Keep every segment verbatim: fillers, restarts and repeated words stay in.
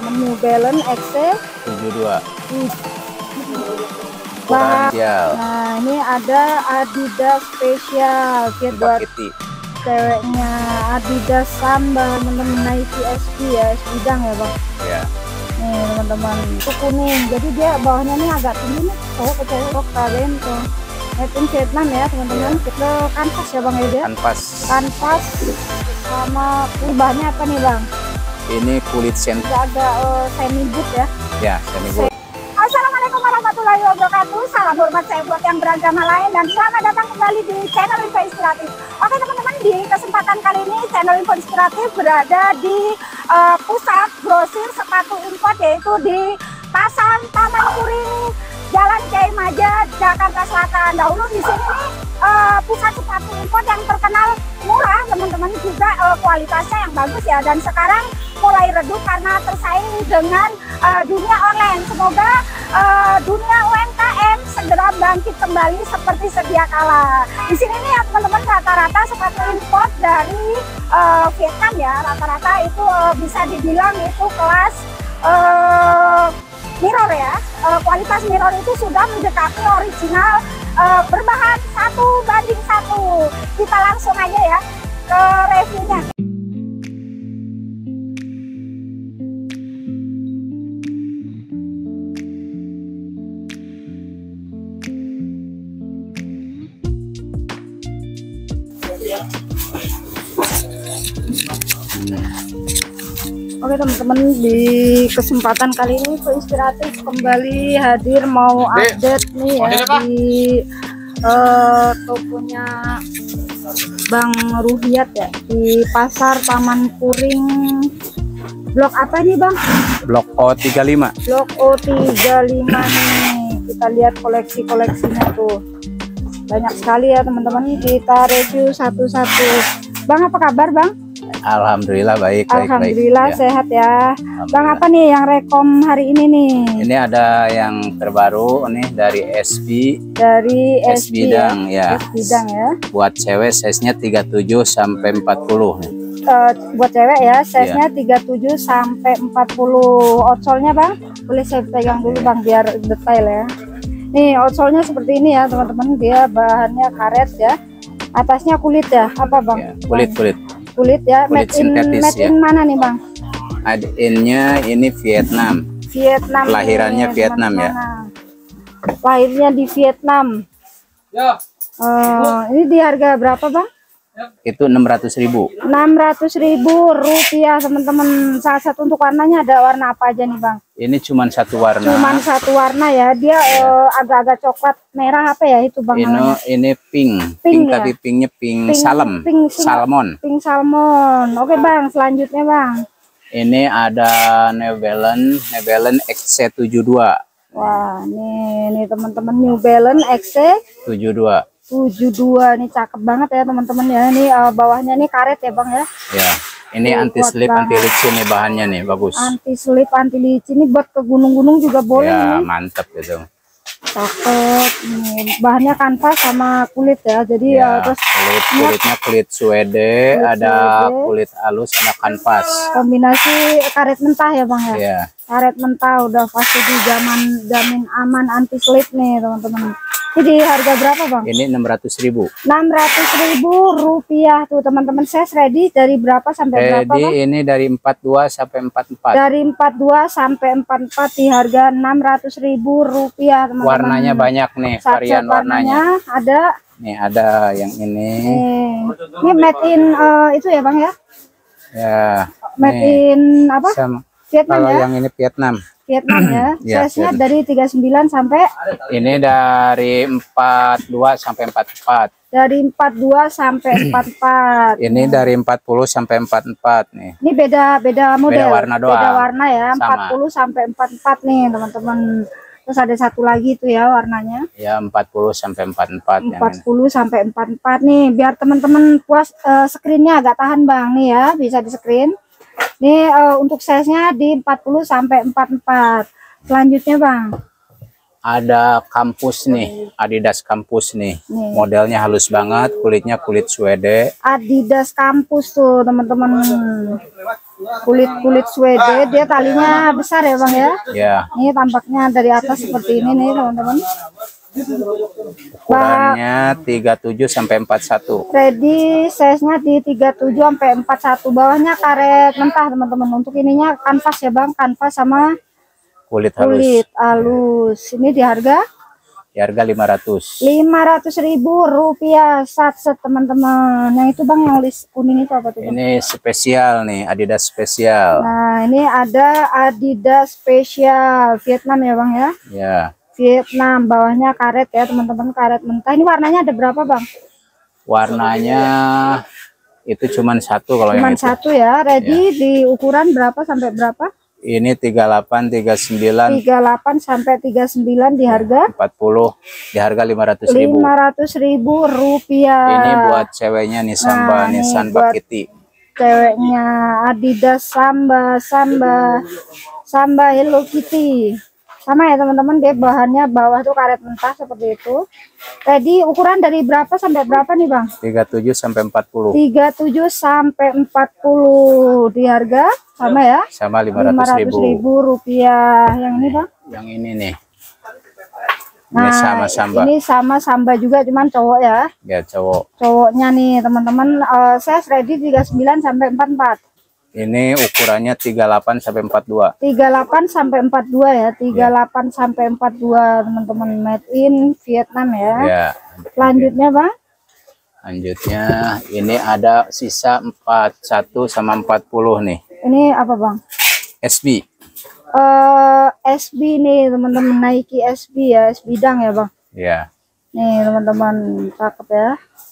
teman-teman. New Balance X C tujuh dua. Bah, nah ini ada Adidas Special Fit buat ceweknya, Adidas Samba teman-teman, Nike S P ya, S bidang ya bang ya. Nih teman-teman, itu kuning, jadi dia bawahnya nih agak tinggi nih, saya percaya rok kalian tuh made in Vietnam ya teman-teman. Kita kanvas ya bang ya, dia kanvas kanvas sama bahannya apa nih bang? Ini kulit sen, agak uh, semi boot ya ya semi boot. Assalamualaikum warahmatullahi wabarakatuh. Salam hormat saya buat yang beragama lain dan selamat datang kembali di channel Info Inspiratif. Oke teman-teman, di kesempatan kali ini channel Info Inspiratif berada di uh, pusat grosir sepatu import, yaitu di Pasar Taman Puring, Jalan Kiai Majid, Jakarta Selatan. Dahulu di sini nih uh, pusat sepatu import yang terkenal murah teman-teman, juga uh, kualitasnya yang bagus ya, dan sekarang mulai redup karena tersaing dengan uh, dunia online. Semoga uh, dunia U M K M segera bangkit kembali seperti sedia kala. Di sini nih ya teman-teman, rata-rata sepatu import dari uh, Vietnam ya, rata-rata itu uh, bisa dibilang itu kelas uh, mirror ya. Uh, kualitas mirror itu sudah mendekati original, uh, berbahan satu banding satu. Kita langsung aja ya ke reviewnya. Oke teman-teman, di kesempatan kali ini Info Inspiratif kembali hadir mau update nih ya di uh, tokonya Bang Ruhiat ya, di Pasar Taman Puring. Blok apa nih Bang? Blok O tiga puluh lima. Blok O tiga puluh lima nih. Kita lihat koleksi-koleksinya tuh. Banyak sekali ya teman-teman, kita review satu-satu. Bang, apa kabar Bang? Alhamdulillah baik. Alhamdulillah baik, baik. Sehat ya. Alhamdulillah. Bang, apa nih yang rekom hari ini nih? Ini ada yang terbaru nih dari S B. Dari S bidang ya. S bidang ya. Buat cewek size-nya tiga puluh tujuh sampai empat puluh nih. Uh, buat cewek ya, size-nya ya. tiga puluh tujuh sampai empat puluh. Outsole-nya Bang, boleh saya pegang dulu Bang biar detail ya. Nih outsole-nya seperti ini ya teman-teman, dia bahannya karet ya. Atasnya kulit ya, apa Bang? Ya, kulit kulit. Kulit ya, kulit made in made ya. in mana nih Bang? Made in-nya ini Vietnam. Vietnam. Lahirannya nih, Vietnam teman -teman. ya. Lahirnya di Vietnam. Ya. Uh, ini di harga berapa Bang? Itu enam ratus ribu. enam ratus ribu rupiah teman-teman. Salah satu untuk warnanya ada warna apa aja nih Bang? Ini cuma satu warna. Cuman satu warna ya. Dia agak-agak ya. uh, coklat merah apa ya itu Bang? Ini ini pink. Pink, pink ya? Tapi pinknya pink, pink salem. Pink salmon. Pink salmon. Oke Bang, selanjutnya Bang. Ini ada New Balance, New Balance X C tujuh dua. Wah, nih nih teman-teman, New Balance X C tujuh dua. tujuh dua nih, cakep banget ya teman-teman ya. Ini uh, bawahnya nih karet ya Bang ya. Ya. Ini oh, anti slip, anti licin nih bahannya nih, bagus. Anti slip, anti licin, ini buat ke gunung-gunung juga boleh ya, nih. Mantep gitu. Cakep. Nih, bahannya kanvas sama kulit ya. Jadi ya, uh, terus kulit, kulitnya kulit suede, kulit ada suede. Kulit halus, ada kanvas. Kombinasi karet mentah ya Bang ya. ya. Karet mentah udah pasti di zaman jamin aman anti slip nih teman-teman. Ini harga berapa Bang? Ini enam ratus ribu. enam ratus ribu rupiah tuh teman-teman. Size ready dari berapa sampai ready berapa Bang? Ini dari empat puluh dua sampai empat puluh empat. Dari empat puluh dua sampai empat puluh empat di harga enam ratus ribu rupiah teman-teman. Warnanya banyak nih, Satset varian warnanya. Ada. Nih ada yang ini. Nih. Ini made in uh, itu ya Bang ya? Ya. Made nih. in apa? Sama. Vietnam Kalau ya? yang ini Vietnam. Vietnam ya. ya Size-nya dari tiga puluh sembilan sampai ini dari empat puluh dua sampai empat puluh empat. Dari empat puluh dua sampai empat puluh empat. Ini hmm. dari empat puluh sampai empat puluh empat nih. Ini beda beda model. Beda warna doang. Beda warna ya, Sama. empat puluh sampai empat puluh empat nih, teman-teman. Terus ada satu lagi tuh ya warnanya. Ya, empat puluh sampai empat puluh empat. empat puluh sampai empat puluh empat nih, biar teman-teman puas uh, screen-nya agak tahan Bang nih ya, bisa di screen. Nih uh, untuk size-nya di empat puluh sampai empat puluh empat. Selanjutnya Bang, ada kampus nih, Adidas kampus nih. nih. Modelnya halus banget, kulitnya kulit suede. Adidas kampus tuh teman-teman. kulit-kulit Swede, dia talinya besar ya Bang ya. Ya. Ini tampaknya dari atas seperti ini nih teman-teman. Ukurannya tiga puluh tujuh sampai empat puluh satu. Ready size-nya di tiga puluh tujuh sampai empat puluh satu. Bawahnya karet mentah teman-teman. Untuk ininya kanvas ya Bang, kanvas sama Kulit halus. kulit halus. Ini di harga Di harga lima ratus. lima ratus ribu rupiah set teman-teman. Yang itu Bang yang list kuning itu apa tuh Bang? Ini spesial nih, Adidas spesial. Nah, ini ada Adidas spesial Vietnam ya Bang ya. Ya. Vietnam, bawahnya karet ya teman-teman, karet mentah. Ini warnanya ada berapa Bang? Warnanya itu cuman satu kalau Cuman yang itu. satu ya. Ready ya. Di ukuran berapa sampai berapa? Ini tiga puluh delapan, tiga puluh sembilan. tiga puluh delapan sampai tiga puluh sembilan di harga empat puluh, di harga lima ratus ribu. lima ratus ribu rupiah. Ini buat ceweknya nih Samba, Nah, nih nih Samba buat Kitty. Ceweknya Adidas Samba, Samba, Samba Hello Kitty. Sama ya teman-teman, dia bahannya bawah tuh karet mentah seperti itu. Tadi ukuran dari berapa sampai berapa nih Bang? tiga puluh tujuh sampai empat puluh. tiga puluh tujuh sampai empat puluh di harga sama ya? Sama lima ratus ribu rupiah. Yang ini Bang? Yang ini nih. Ini Nah, sama Samba. ini sama Samba juga, cuman cowok ya. Ya cowok. Cowoknya nih teman-teman, uh, size ready tiga puluh sembilan sampai empat puluh empat. Ini ukurannya tiga puluh delapan sampai empat puluh dua. tiga puluh delapan sampai empat puluh dua ya, tiga puluh delapan sampai empat puluh dua teman-teman, made in Vietnam ya. Ya. Selanjutnya Bang? Lanjutnya ini ada sisa empat puluh satu sama empat puluh nih. Ini apa Bang? S B. Uh, S B nih teman-teman, Nike S B ya, S B dang ya Bang. Ya. Nih teman-teman, cakep ya.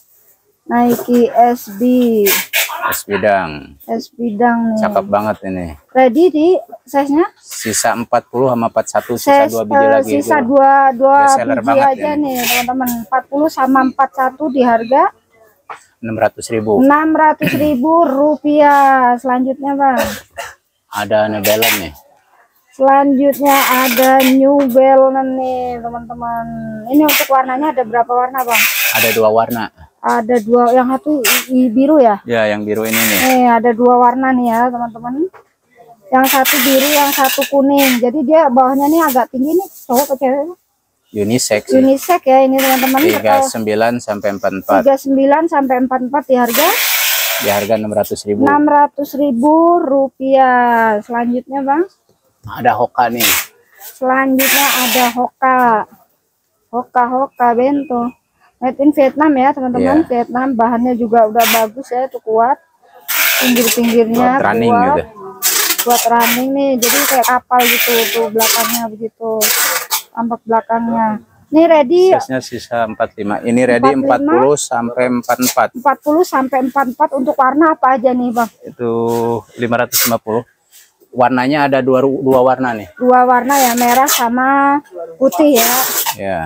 Nike S B. S bidang. S B dang nih. Cakep banget ini. Ready di size-nya? Sisa empat puluh sama empat puluh satu, sisa Size, dua biji uh, lagi. sisa itu. dua dua Bestseller biji banget aja ini. nih teman-teman. empat puluh sama empat puluh satu di harga enam ratus ribu. enam ratus ribu rupiah. Selanjutnya Bang, Ada New Balance nih. selanjutnya ada New Balance nih teman-teman. Ini untuk warnanya ada berapa warna Bang? Ada dua warna. Ada dua, yang satu i- biru ya. Ya, yang biru ini nih. Nih ada dua warna nih ya teman-teman. Yang satu biru, yang satu kuning. Jadi dia bawahnya nih agak tinggi nih, cowok atau cewek? Unisex. sih. Unisex ya ini teman-teman. tiga puluh sembilan sampai empat puluh empat. tiga puluh sembilan sampai empat puluh empat di harga Di harga enam ratus ribu. enam ratus ribu rupiah. Selanjutnya Bang, Ada Hoka nih. selanjutnya ada Hoka. Hoka Hoka Bento. Made in Vietnam ya teman-teman. Yeah. Vietnam, bahannya juga udah bagus ya, itu kuat. Pinggir-pinggirnya Buat running kuat. gitu. Buat running nih, jadi kayak kapal gitu tuh belakangnya begitu. Tampak belakangnya. Ini ready Size-nya sisa empat puluh lima. Ini ready empat puluh lima. empat puluh sampai empat puluh empat. empat puluh sampai empat puluh empat. Untuk warna apa aja nih Bang? Itu lima ratus lima puluh. Warnanya ada dua dua warna nih. Dua warna ya, merah sama putih ya. Ya.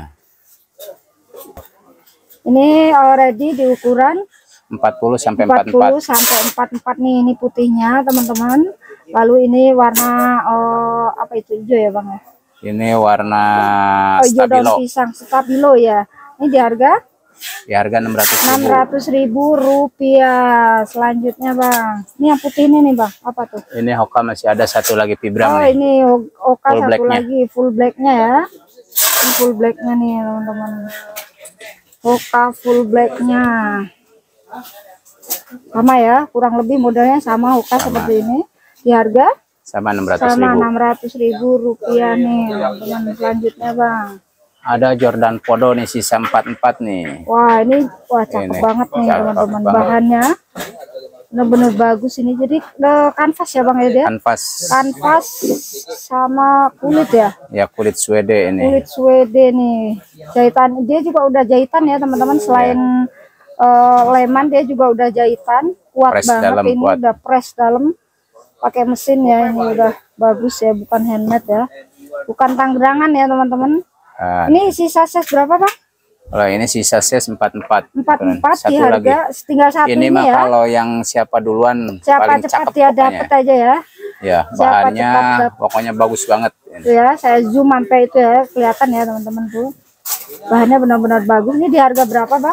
Ini already di ukuran empat puluh sampai empat empat puluh empat. puluh sampai empat puluh empat nih, ini putihnya teman-teman. Lalu ini warna oh, apa itu, hijau ya Bang ya? Ini warna Oh, hijau daun stabilo. pisang, stabilo ya. Ini di harga Di harga enam ratus enam ribu. ratus ribu rupiah. Selanjutnya Bang, ini yang putih ini nih Bang, apa tuh? Ini Hoka masih ada satu lagi Vibram Oh nih. ini Oka Full satu blacknya. lagi full blacknya ya. Ini full blacknya nih teman-teman. Oka full blacknya. Sama ya, kurang lebih modelnya sama Oka seperti ini. Di harga Sama enam ratus sama ribu. enam ratus ribu rupiah nih teman-teman. Selanjutnya Bang, Ada Jordan Podo nih sisa empat puluh empat nih. wah ini wah cakep Ini, banget nih cakep teman-teman. banget. Bahannya bener-bener bagus ini. Jadi eh, kanvas ya Bang ya dia. Kanvas. Kanvas sama kulit ya. Ya kulit Swede ini. Kulit Swede nih. Jahitan dia juga udah jahitan ya teman-teman. Selain eh, leman dia juga udah jahitan. Kuat Press banget dalam, ini, kuat. udah press dalam. Pakai mesin ya, ini udah bagus ya, bukan handmade ya. Bukan tanggerangan ya teman-teman. Nah, Ini sisa size berapa Bang? kalau ini sisa size empat puluh empat. empat puluh empat di Satu lagi. harga tinggal satu Ini ini, mah ya. kalau yang siapa duluan Siapa paling cepat cakep dia pokoknya. dapet aja ya. Ya, Siapa bahannya cepat dapet. pokoknya bagus banget. Itu ya, saya zoom sampai itu ya, kelihatan ya teman-teman tuh. Bahannya benar-benar bagus. Ini di harga berapa Bang?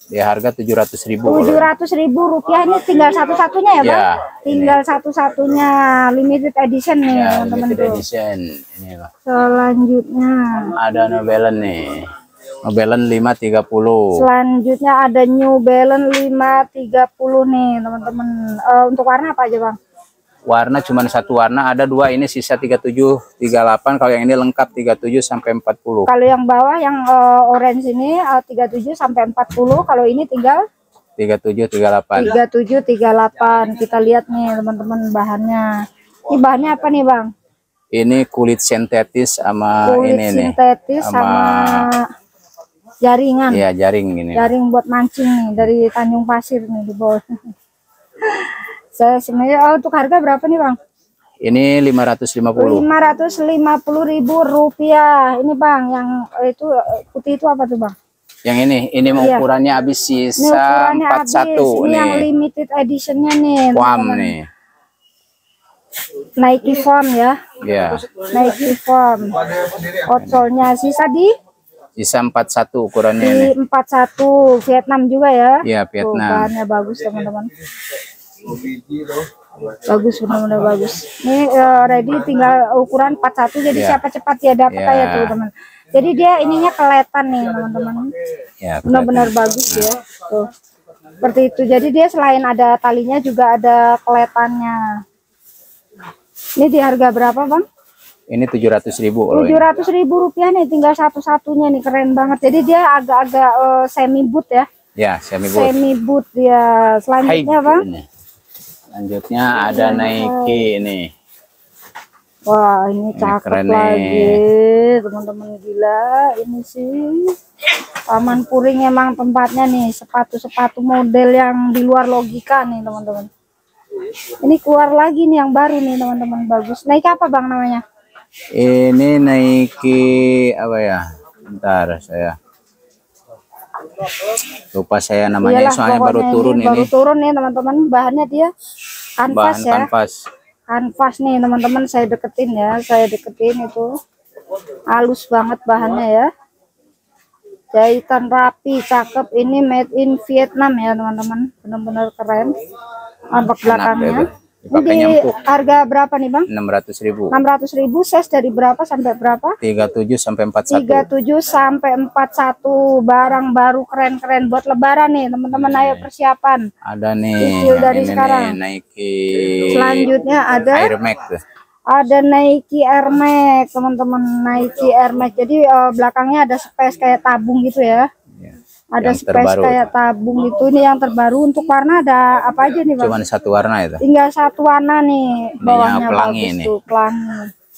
Di harga tujuh ratus ribu. tujuh ratus ribu rupiah. Ini tinggal satu-satunya ya, Bang? Ya, tinggal satu-satunya limited edition nih, ya, teman-teman. limited tuh. edition. Ini, Bang. Selanjutnya Ada New Balance nih. New Balance lima tiga puluh. Selanjutnya ada New Balance lima tiga puluh nih, teman-teman. Uh, untuk warna apa aja, Bang? Warna cuma satu warna, ada dua, ini sisa tiga tujuh, tiga delapan. Kalau yang ini lengkap tiga tujuh sampai empat puluh. Kalau yang bawah yang uh, orange ini uh, tiga tujuh sampai empat puluh, kalau ini tinggal tiga tujuh, tiga delapan. tiga tujuh, tiga delapan. Kita lihat nih, teman-teman, bahannya. Ini bahannya apa nih, Bang? Ini kulit sintetis sama kulit ini sintetis nih. sama, sama jaringan. Iya, jaring gini. Jaring buat mancing nih dari Tanjung Pasir nih di bawah. Saya sebenarnya oh, untuk harga berapa nih, Bang? Ini lima ratus lima puluh. lima ratus lima puluh ribu rupiah. Ini, Bang, yang itu putih itu apa tuh, Bang? Yang ini, ini iya. ukurannya habis sisa empat puluh satu. Ini nih. yang limited editionnya nih. Foam nih. Nike Foam ya. Iya. Nike Foam. Outsole-nya sisa di? Sisa empat puluh satu ukurannya di ini. empat puluh satu Vietnam juga ya. Iya, Vietnam. Tuh, bahannya bagus, teman-teman. Bagus, benar-benar bagus. Ini uh, ready, tinggal ukuran empat puluh satu, jadi yeah. siapa cepat dia dapat yeah. ya tuh, teman. Jadi dia ininya keletan nih, teman-teman. Yeah, benar-benar bagus nah. ya. Tuh. Seperti itu. Jadi dia selain ada talinya juga ada keletannya. Ini di harga berapa, Bang? Ini tujuh ratus ribu. tujuh ratus ribu rupiah nih, tinggal satu-satunya nih, keren banget. Jadi dia agak-agak uh, semi boot ya. Ya, semi boot. Semi boot dia. Selanjutnya, Bang? Ini. Selanjutnya ada Nike ini. Wah, ini, ini cakep lagi, teman-teman, gila. Ini sih Taman Puring emang tempatnya nih, sepatu-sepatu model yang di luar logika nih, teman-teman. Ini keluar lagi nih yang baru nih, teman-teman, bagus. Nike apa, Bang, namanya? Ini Nike apa ya? Bentar, saya lupa saya namanya. Iyalah, soalnya baru turun ini, ini. Baru turun nih, teman-teman. Bahannya dia kanvas Bahan ya. Kanvas. Kanvas nih, teman-teman. Saya deketin ya, saya deketin itu. Halus banget bahannya ya. Jahitan rapi, cakep. Ini made in Vietnam ya, teman-teman. Benar-benar keren. Tampak belakangnya. Ini di harga berapa nih, Bang? enam ratus ribu. enam ratus ribu, size dari berapa sampai berapa? tiga puluh tujuh sampai empat puluh satu. tiga puluh tujuh sampai empat puluh satu. Barang baru keren-keren buat lebaran nih, teman-teman. Ayo persiapan. Ada nih. Kecil dari ini sekarang. Nih, Nike. Selanjutnya ada Air Max. Ada Nike Air Max, teman-teman. Nike Air Max. Jadi uh, belakangnya ada space kayak tabung gitu ya. Ada space terbaru. Kayak tabung itu. Ini yang terbaru. Untuk warna ada apa aja nih, Bang? Cuman satu warna itu. Tinggal satu warna nih. Bawahnya pelangi bagus ini. Tuh, pelangi.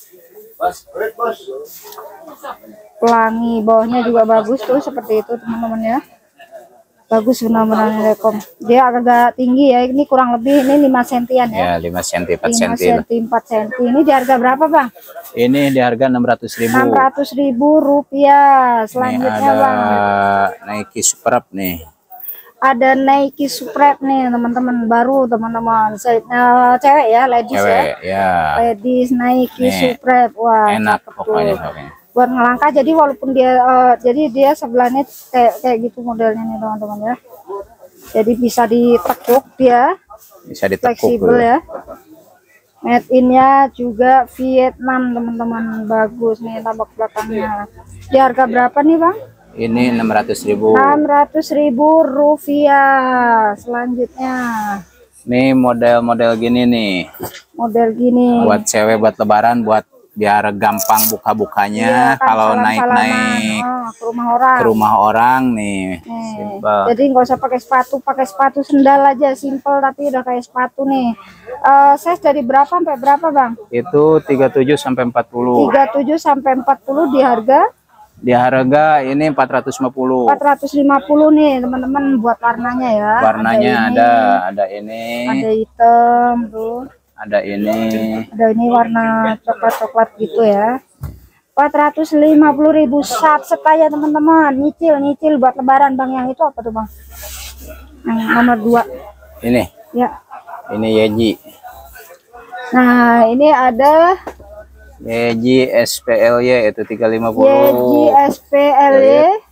Pelangi. Bawahnya juga bagus tuh, seperti itu, teman-teman ya. Bagus benar-benar rekom. Dia agak tinggi ya. Ini kurang lebih ini lima sentian ya. Ya, lima senti, empat lima senti. senti, empat senti. Ini di harga berapa, Bang? Ini di harga enam ratus ribu. enam ratus ribu rupiah. Selanjutnya, ini ada Bang. Nike Superb nih. Ada Nike Superb nih, teman-teman, baru, teman-teman. Uh, cewek ya, ladies cewek, ya. ya. Ladies Nike Superb. Wah, enak pokoknya. Buat ngelangkah, jadi walaupun dia uh, jadi dia sebelahnya kayak kayak gitu modelnya nih, teman-teman ya. Jadi bisa ditekuk dia. Bisa ditekuk. Fleksibel ya. Made in-nya juga Vietnam, teman-teman. Bagus nih tampak belakangnya. Di harga berapa nih, Bang? Ini enam ratus ribu. enam ratus ribu rupiah. Selanjutnya. Nih model-model gini nih. Model gini. Buat cewek, buat lebaran, buat biar gampang buka-bukanya. Iya, kan, kalau naik-naik oh, ke rumah orang. Ke rumah orang nih. nih. Jadi nggak usah pakai sepatu, pakai sepatu sendal aja, simple tapi udah kayak sepatu nih. Uh, size dari berapa sampai berapa, Bang? Itu tiga puluh tujuh sampai empat puluh. tiga puluh tujuh sampai empat puluh di harga? Di harga ini empat ratus lima puluh. empat ratus lima puluh nih, teman-teman, buat warnanya ya. Warnanya ada ini, ada, ada ini. Ada hitam tuh. Ada ini. Ada ini warna coklat-coklat gitu ya. empat ratus lima puluh ribu sat setaya, teman-teman. Nyicil, nyicil buat lebaran, Bang. Yang itu apa tuh, Bang? Yang nomor dua. Ini. Ya. Ini Yeezy. Nah, ini ada Yeezy S P L Y itu tiga ratus lima puluh. Yeezy S P L Y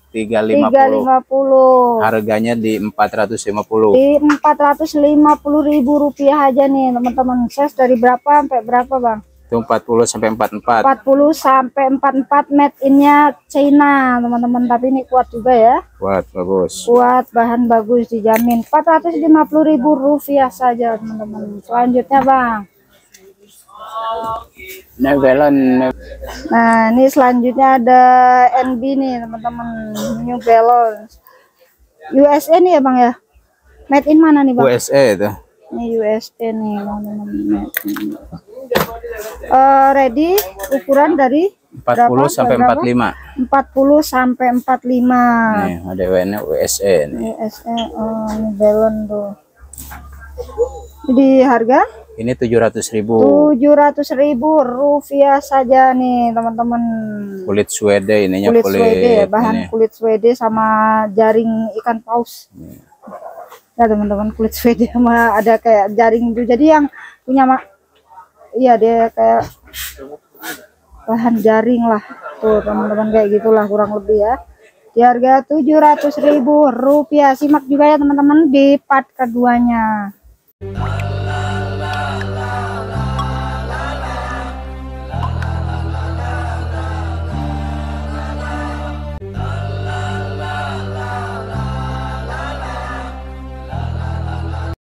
tiga tiga ratus lima puluh. Harganya di empat ratus lima puluh. Di empat ratus lima puluh ribu rupiah aja nih teman-teman. Size dari berapa sampai berapa Bang? Itu empat puluh sampai empat puluh empat. empat puluh sampai empat puluh empat, made innya China teman-teman, tapi ini kuat juga ya. Kuat, bagus. Kuat, bahan bagus, dijamin. Empat ratus lima puluh ribu rupiah saja teman-teman. Selanjutnya Bang, New Balance. nah ini selanjutnya ada N B nih teman-teman, New Balance U S A nih ya Bang ya. Made in mana nih Bang? U S A itu. Ini U S A nih teman-teman. Uh, ready ukuran dari empat puluh sampai empat puluh lima. empat puluh sampai empat puluh lima. Nih, ada warna U S A nih. U S A, oh, ini balon tuh. Di harga? Ini tujuh ratus ribu. tujuh ratus ribu rupiah saja nih, teman-teman. Kulit Swede ininya, kulit, kulit Swede, bahan ini. kulit Swede sama jaring ikan paus. Nih. Ya, teman-teman, kulit Swede sama ada kayak jaring itu. Jadi yang punya mak iya dia kayak bahan jaring lah tuh teman-teman, kayak gitulah kurang lebih ya. Di harga tujuh ratus ribu rupiah. Simak juga ya teman-teman di part keduanya.